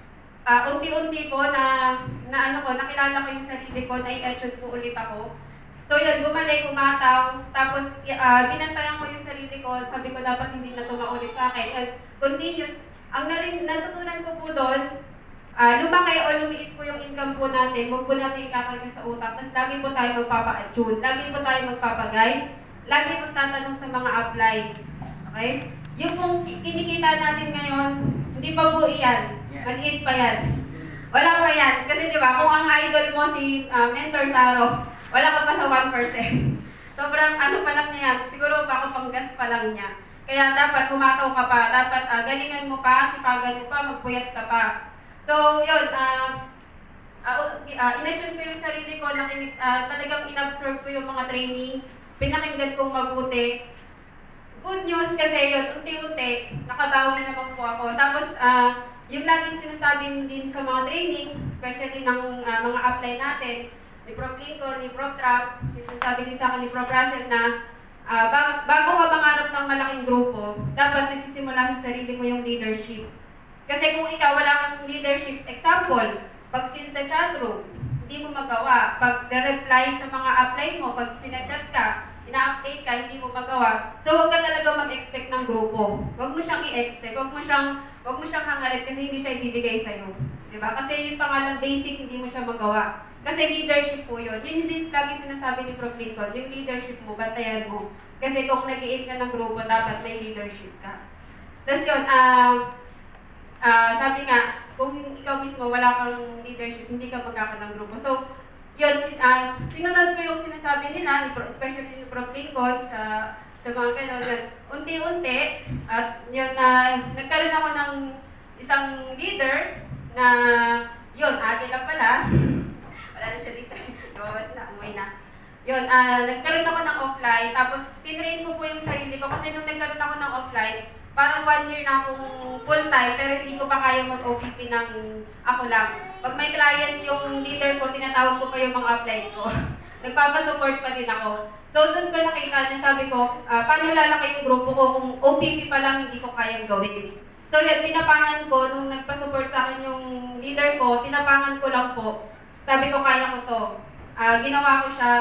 uh, unti-unti po na, na ano ko, nakilala ko yung sarili ko, na-i-attune po ulit ako. So yun, bumalik, umataw, tapos uh, binantayan ko yung sarili ko, sabi ko dapat hindi na tumaulit sa akin. Yun, continuous. Ang narin, natutunan ko po doon, uh, lumaki o lumiit po yung income po natin, huwag po natin ikakarga sa utak, tapos lagi po tayo magpapa-attune, lagi po tayo magpapag-guide, lagi po tatanong sa mga apply. Okay? Yung kung kinikita natin ngayon, hindi pa po iyan, maliit pa yan. Wala pa yan, kasi di ba, kung ang idol mo si uh, Mentor Saro, wala ka pa sa one percent. Sobrang ano pa lang niya, siguro baka panggas pa lang niya. Kaya dapat humataw ka pa, dapat uh, galingan mo pa, sipagan mo pa, magpuyat ka pa. So, yun, uh, uh, uh, in-attune ko yung sarili ko, nakinig, uh, talagang in-absorb ko yung mga training, pinakinggan kong mabuti. Good news kasi yun, unti-unti, nakabawi naman po ako. Tapos, uh, yung laging sinasabi din sa mga training, especially ng uh, mga apply natin, ni Prof Lincoln, ni Prof Trap, sinasabi din sa akin ni Prof Russell na uh, bago, bago ka mangarap ng malaking grupo, dapat nagsisimula sa sarili mo yung leadership. Kasi kung ikaw wala kang leadership, example, pag sin sa chatroom, hindi mo magawa. Pag reply sa mga apply mo, pag sinachat ka, ina-update ka, hindi mo magawa. So huwag ka talaga mag-expect ng grupo. Huwag mo siyang i-expect, huwag mo siyang, huwag mo siyang hangarit kasi hindi siya ibibigay sa'yo. Diba? Kasi yung pangalang basic, hindi mo siya magawa. Kasi leadership po yun. Yun hindi lagi sinasabi ni Prof Lincoln, yung leadership mo, bantayan mo. Kasi kung nag-i-aim ka ng grupo, dapat may leadership ka. Tapos yun, ah, uh, uh, sabi nga, kung ikaw mismo wala kang leadership, hindi ka magkakaroon ng grupo. So, yun, uh, sinunod ko yung sinasabi nila, especially ni Prof Lincoln, sa, sa mga gano'n, unti-unti, at yun, uh, nagkaroon ako ng isang leader na, yun, ate lang pala, wala na siya dito, lumabas na, umuwi na. Yun, uh, nagkaroon ako ng offline, tapos tinrain ko po yung sarili ko kasi nung nagkaroon ako ng offline, parang one year na akong full-time, pero hindi ko pa kaya mag-O P P ng ako lang. Pag may client yung leader ko, tinatawag ko pa yung mga apply ko. Nagpapasupport pa din ako. So doon ko nakita na sabi ko, uh, paano lalaki yung grupo ko kung O P P pa lang hindi ko kayang gawin. So yan, tinapangan ko, nung nagpasupport sa akin yung leader ko, tinapangan ko lang po. Sabi ko, kaya ko to. Uh, ginawa ko siya.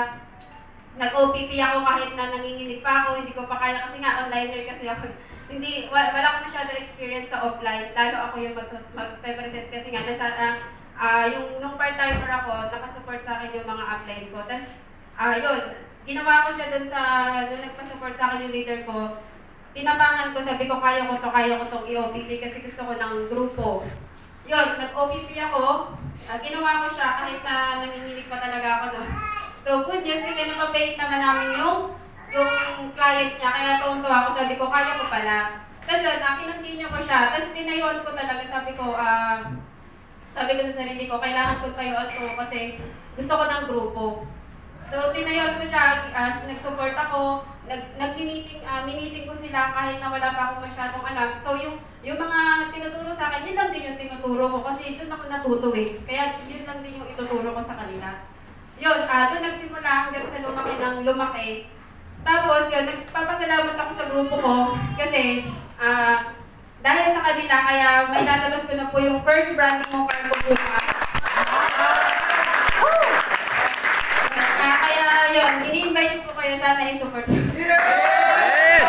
Nag-O P P ako kahit na nanginginig pa ako, hindi ko pa kaya kasi nga onliner kasi ako. Hindi, wala, wala ko masyadong experience sa offline. Lalo ako yung mag-present kasi nga nasa, uh, uh, yung nung part-timer ako, nakasupport sa akin yung mga upline ko. Tapos, uh, yun, ginawa ko siya dun sa, nung nagpa-support sa akin yung leader ko, tinapangan ko, sabi ko, kaya ko to, kaya ko tong i-O P P kasi gusto ko ng grupo. Yun, nag-O P P ako, uh, ginawa ko siya kahit na nanginginig pa talaga ako doon. So, good news kasi napapayit naman namin yung yung client niya, kaya tuwang-tuwa ako, sabi ko, kaya ko pala. Tapos doon, uh, kinontinue ko siya, tapos tinayon ko talaga, sabi ko, ah, uh, sabi ko sa sarili ko, kailangan ko tayo to kasi gusto ko ng grupo. So, tinayon ko siya, uh, nag-support ako, nag-meeting, uh, miniting ko sila kahit na wala pa akong masyadong alam. So, yung, yung mga tinuturo sa akin, yun lang din yung tinuturo ko kasi doon ako natuto eh. Kaya yun lang din yung ituturo ko sa kanila. Yun, uh, doon nagsimula hanggang sa lumaki ng lumaki. Tapos, yun, nagpapasalamat ako sa grupo ko kasi uh, dahil sa kanila, kaya may lalabas ko na po yung first branding mo cargo bukas. Uh, kaya yun, ini-invite ko kayo sana i-support. Yes!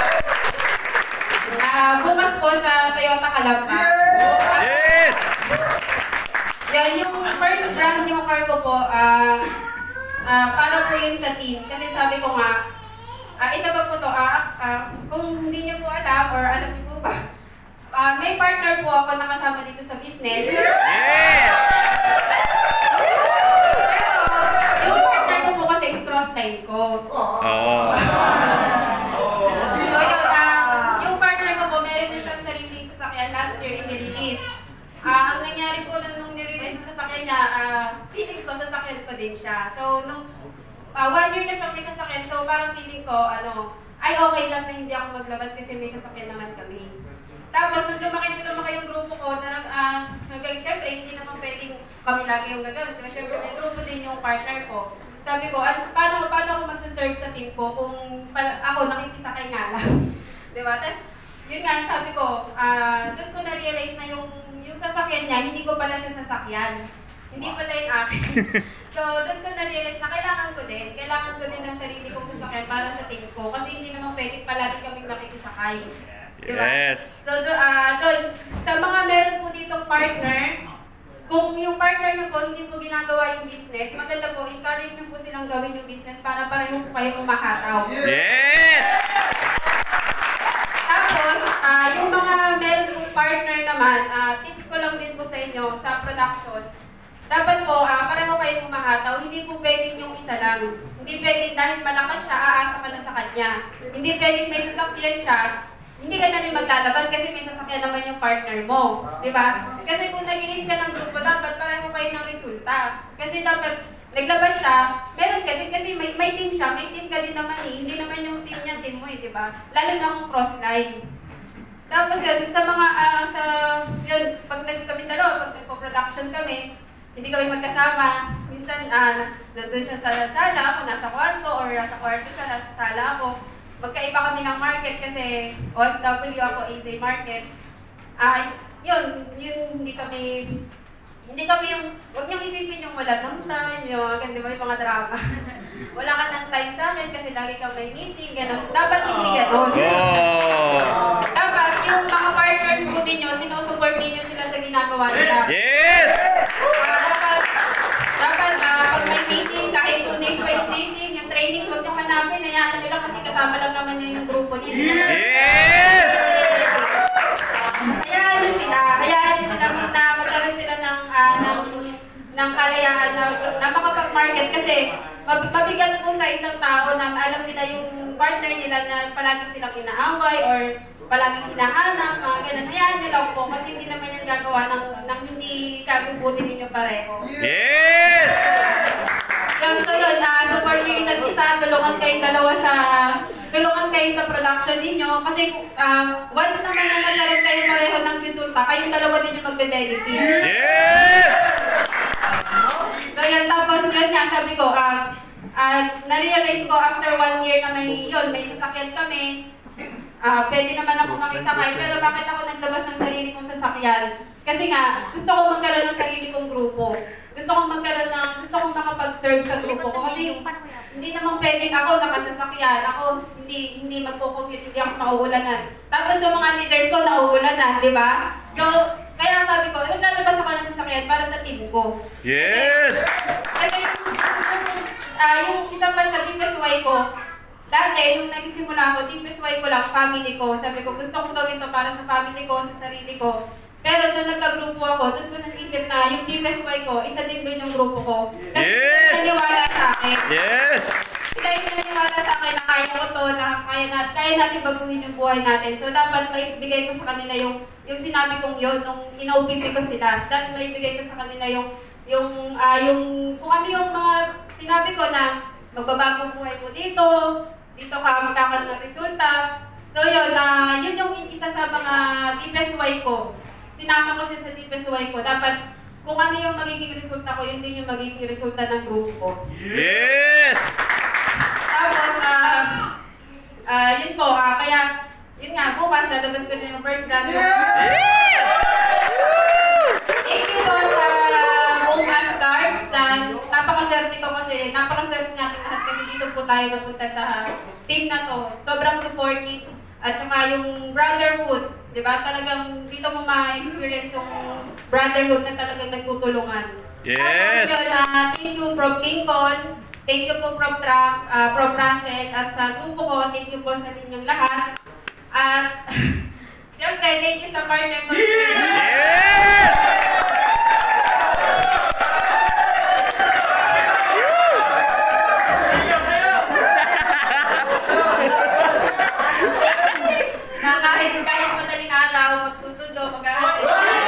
Uh, bukas po sa Toyota Calamba. Yes! Yan, yung first brand yung cargo po, uh, uh, para po yun sa team. Kasi sabi ko nga, Uh, isa pa po to, uh, uh, kung hindi niyo po alam or alam niyo po ba, uh, may may partner po ako nakasama dito sa business. Yes! Pero, yung partner ko po kasi is cross-line ko. Oo. So, yun, ah, yung partner ko po, meron na siyang sariling sasakyan last year in-release. Ah, ang nangyari po nung, nung nirelease ng sasakyan niya, ah, feeling ko, sasakyan ko din siya. So, nung ah, one year na siya may sasakyan, so parang feeling ko, ano, ay okay lang na hindi ako maglabas kasi may sasakyan naman kami. Tapos, nung lumaki nung lumaki yung grupo ko, na uh, hanggang syempre, hindi naman pwedeng kami lagi yung gagamit. Diba? Syempre, may grupo din yung partner ko. Sabi ko, ano, paano, paano ako magsaserve sa team ko kung pa, ako nakikisakay nga lang? Diba? Tapos, yun nga, sabi ko, uh, doon ko na-realize na yung, yung sasakyan niya, hindi ko pala siya sasakyan. Hindi pala yung akin. So, doon ko na-realize na kailangan ko din. Kailangan ko din ng sarili kong sasakyan para sa team ko. Kasi hindi naman pwedeng palagi kaming nakikisakay. Diba? Yes. So, do, uh, doon, sa mga meron po ditong partner, kung yung partner niyo po hindi po ginagawa yung business, maganda po, encourage niyo po silang gawin yung business para pareho po kayong umahataw. Yes! Tapos, uh, yung mga meron po partner naman, uh, tips ko lang din po sa inyo sa production, dapat po, uh, pareho kayong umahataw, hindi po pwedeng yung isa lang. Hindi pwedeng dahil malakas siya, aasa ka na sa kanya. Hindi pwedeng may sasakyan siya, hindi ka na rin maglalabas kasi may sasakyan naman yung partner mo. Di ba? Kasi kung nag-i-in ka ng grupo, dapat pareho kayo ng resulta. Kasi dapat naglabas siya, meron ka din kasi may, may team siya, may team ka din naman eh. Hindi naman yung team niya, team mo eh, di ba? Lalo na kung cross-line. Tapos yun, sa mga, uh, sa, yun, pag kami dalawa, pag nagpo-production kami, hindi kami magkasama. Minsan, uh, nandun siya sa sala, ako nasa kwarto, or nasa kwarto siya, nasa sala ako. Magkaiba kami ng market kasi O F W ako, A Z Market. Ah, yun, yun, hindi kami, hindi kami yung, huwag niyong isipin yung wala ng time, yung, di ba, yung mga drama. Wala ka ng time sa akin kasi lagi kang may meeting, gano'n. Dapat hindi gano'n. Oh! Dapat yung mga partners po ninyo, sinusupport ninyo sila sa ginagawa nila. Yes! Ah, dapat, dapat ah, pag may meeting, kahit two days pa yung meeting, yung trainings, huwag niyong hanapin, hayaan nyo lang kasi kasama lang naman yun yung grupo niya. Yes! Hayaan nyo sila, hayaan nyo sila mag na magkaroon sila ng, uh, ng, ng kalayaan na, na makapag-market kasi mab mabigat po sa isang tao na alam nila yung partner nila na palagi silang inaaway or palagi hinahanap, mga ganun. Hayaan nyo lang po kasi hindi naman yan gagawa ng, ng hindi kagubutin ninyo pareho. Yes! Yun, so yun, uh, support nyo isa't isa, tulungan kayong dalawa sa, tulungan kayo sa production ninyo. Kasi um, once naman na nagkaroon kayo pareho ng resulta, kayong dalawa din yung magbe-benefit. Yes! So yun, tapos yun nga, sabi ko, uh, uh, na-realize ko after one year na may, yun, may sasakyan kami, uh, pwede naman ako makisakay, pero bakit ako naglabas ng sarili kong sasakyan? Kasi nga, gusto ko magkaroon ng sarili kong grupo. Gusto kong magkaroon ng, gusto kong makapag-serve sa grupo ko. Kasi hindi naman pwedeng ako nakasasakyan. Ako hindi hindi magko-commute, hindi ako mauulanan. Tapos yung mga leaders ko nauulanan, di ba? So, kaya sabi ko, yung lalabas ako ng sasakyan para sa team ko. Yes! Kasi, uh, yung isang pa sa T P S Y ko, dati, nung nagsisimula ako, T P S Y ko lang, family ko. Sabi ko, gusto kong gawin to para sa family ko, sa sarili ko. Pero nung nagka-grupo ako, doon ko naisip na yung T P S Y ko, isa din doon yung grupo ko. Kasi Yes! naniwala sa akin. Yes! Sila yung naniwala sa akin na kaya ko to, na kaya, na, kaya natin baguhin yung buhay natin. So dapat maibigay ko sa kanila yung yung sinabi kong yun, nung ina-O P P ko sila. Dapat maibigay ko sa kanila yung yung uh, yung kung ano yung mga sinabi ko na magbabago buhay mo dito, dito ka magkakaroon ng resulta. So yun, uh, yun yung isa sa mga T P S Y ko. Sinama ko siya sa T P S Y ko. Dapat kung ano yung magiging resulta ko, yun din yung magiging resulta ng grupo ko. Yes! Tapos, uh, uh, yun po, uh, kaya, yun nga, bukas, lalabas ko na yung first brand. Yes! Thank you po sa Home Ascards. Napakaswerte ko kasi, napakaswerte natin lahat kasi dito po tayo napunta sa team na to. Sobrang supportive. At saka yung brotherhood, di ba? Talagang dito mo ma-experience yung brotherhood na talagang nagtutulungan. Yes! Tapos yun, uh, thank you, Prof Lincoln. Thank you po, Prof Tra, uh, Prof Russell. At sa grupo ko, thank you po sa ninyong lahat. At Siyempre, thank you sa partner ko. Yes! Na kahit kahit madaling araw, magsusundo, mag-ahatid.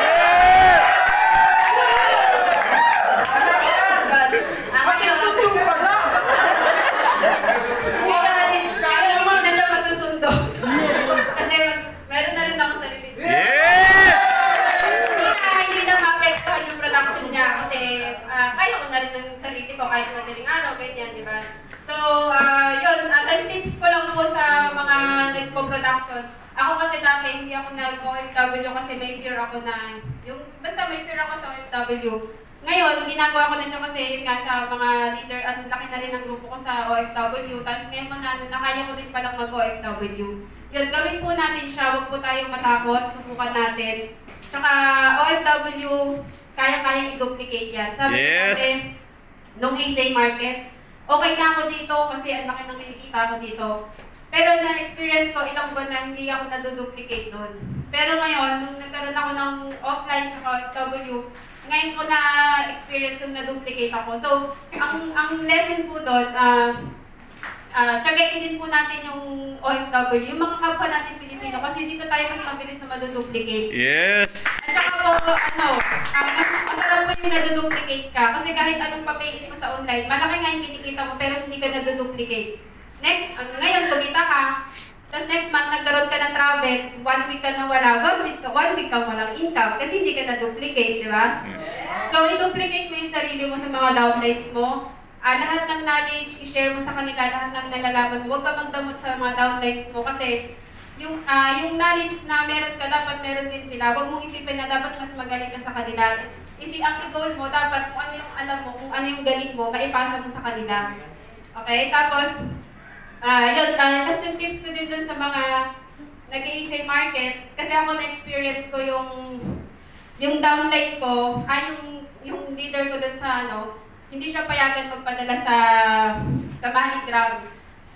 Kahit madaling araw, ganyan, di ba? So, uh, yun, uh, last tips ko lang po sa mga nagpo-production. Ako kasi dati, hindi ako nag-O F W kasi may fear ako na, yung, basta may fear ako sa O F W. Ngayon, ginagawa ko na siya kasi yun nga sa mga leader, ang laki na rin ng grupo ko sa O F W. Tapos ngayon mga ano, nakaya ko din palang mag-O F W. Yun, gawin po natin siya, huwag po tayong matakot, subukan natin. Tsaka O F W, kaya-kayang i-duplicate yan. Sabi ko Yes. kasi, nung East Market, okay na ako dito kasi ang laki ng kinikita ko dito. Pero na-experience ko ilang buwan na hindi ako naduduplicate doon. Pero ngayon, nung nagkaroon ako ng offline sa O F W, ngayon ko na-experience yung na-duplicate ako. So, ang ang lesson po doon, uh, uh, tsagain din po natin yung O F W, yung mga kapwa natin Pilipino, kasi dito tayo mas mabilis na maduduplicate. Yes! At saka po, ano, uh, mas masarap po yung naduduplicate ka. Kasi kahit anong papayin mo sa online, malaki nga yung kinikita mo pero hindi ka naduduplicate. Next, uh, ngayon, kumita ka. Tapos next month, nagkaroon ka ng travel, one week ka na wala, one week ka, one week ka walang income kasi hindi ka na-duplicate, di ba? So, i-duplicate mo yung sarili mo sa mga downlines mo. Uh, lahat ng knowledge, i-share mo sa kanila, lahat ng nalalaman mo. Huwag ka magdamot sa mga downlines mo kasi yung uh, yung knowledge na meron ka, dapat meron din sila. Huwag mong isipin na dapat mas magaling ka sa kanila. Isi ang goal mo, dapat kung ano yung alam mo, kung ano yung galing mo, maipasa mo sa kanila. Okay? Tapos, uh, yun, uh, tapos yung tips ko din dun sa mga nag-i-essay market, kasi ako na-experience ko yung yung downline ko, ay yung, yung leader ko dun sa ano, hindi siya payagan magpadala sa sa MoneyGram.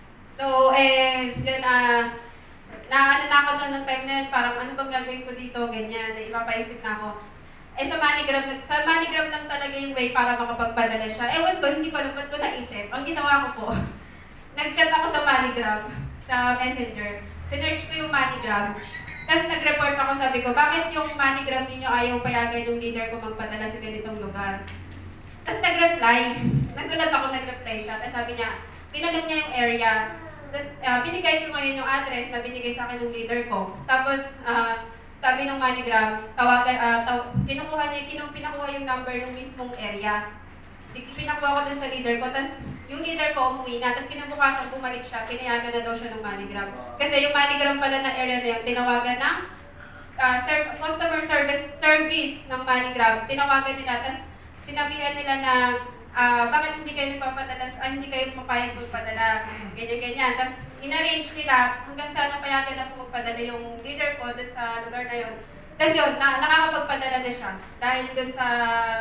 So, eh, yun, ah, uh, na ano na ako noon ng time na yun, parang ano bang gagawin ko dito, ganyan, na ipapaisip na ako. Eh sa MoneyGram, sa MoneyGram lang talaga yung way para makapagpadala siya. Ewan ko, hindi ko alam ba't ko naisip. Ang ginawa ko po, nag-chat ako sa MoneyGram, sa Messenger. Sinearch ko yung MoneyGram. Tapos nag-report ako, sabi ko, bakit yung MoneyGram ninyo ayaw payagan yung leader ko magpadala sa ganitong lugar? Tapos nag-reply. Nagulat ako, nag-reply siya. Tapos sabi niya, tinanong niya yung area. Tapos uh, binigay ko ngayon yung address na binigay sa akin ng leader ko. Tapos uh, sabi ng MoneyGram, tawagan, uh, taw kinukuha niya, kinung pinakuha yung number ng mismong area. Pinakuha ko dun sa leader ko. Tapos yung leader ko umuwi na. Tapos kinabukasan bumalik siya, pinayagan na daw siya ng MoneyGram. Kasi yung MoneyGram pala na area na yun, tinawagan ng uh, serv customer service service ng MoneyGram. Tinawagan nila. Tapos sinabihan nila na Uh, bakit hindi kayo nagpapadala, ah, hindi kayo mapayag magpadala, ganyan-ganyan. Tapos, in-arrange nila hanggang sa napayagan na po magpadala yung leader ko dun sa lugar na yun. Tapos yun, na, nakakapagpadala na siya. Dahil dun sa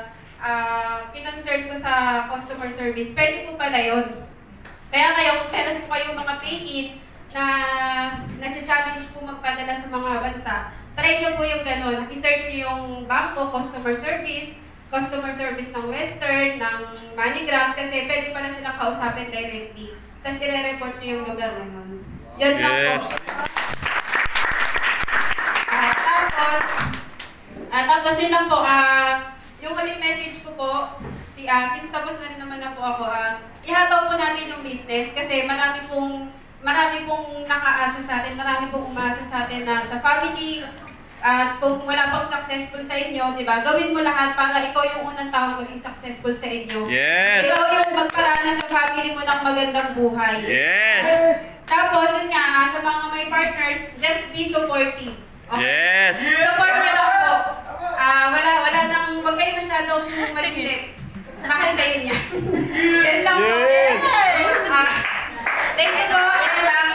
uh, kinonsert ko sa customer service, pwede po pala yun. Kaya kayo, kung meron po kayong mga pay-it na nag-challenge po magpadala sa mga bansa, try nyo po yung ganun. I-search nyo yung bangko, customer service, customer service ng Western, ng MoneyGram, kasi pwede pala silang kausapin directly. Tapos i-report nyo yung lugar na yun. Yan lang po. Yes. Uh, tapos, uh, tapos yun lang po, uh, yung huling message ko po, si, uh, since tapos na rin naman na po ako, uh, ihataw po natin yung business kasi marami pong, marami pong nakaasa sa atin, marami pong umaasa sa atin na sa family. At uh, kung wala pang successful sa inyo, di ba, gawin mo lahat para ikaw yung unang tao maging successful sa inyo. Yes! Ikaw yung magparana sa family mo ng magandang buhay. Yes! Tapos, yun nga, uh, sa mga may partners, just be supportive. Okay? Yes! Support nyo lang po. Uh, wala, wala nang, wag kayo masyadong mag-isip. Mahal kayo niya. Yan lang po. Yes! Uh, thank you po. Yan lang.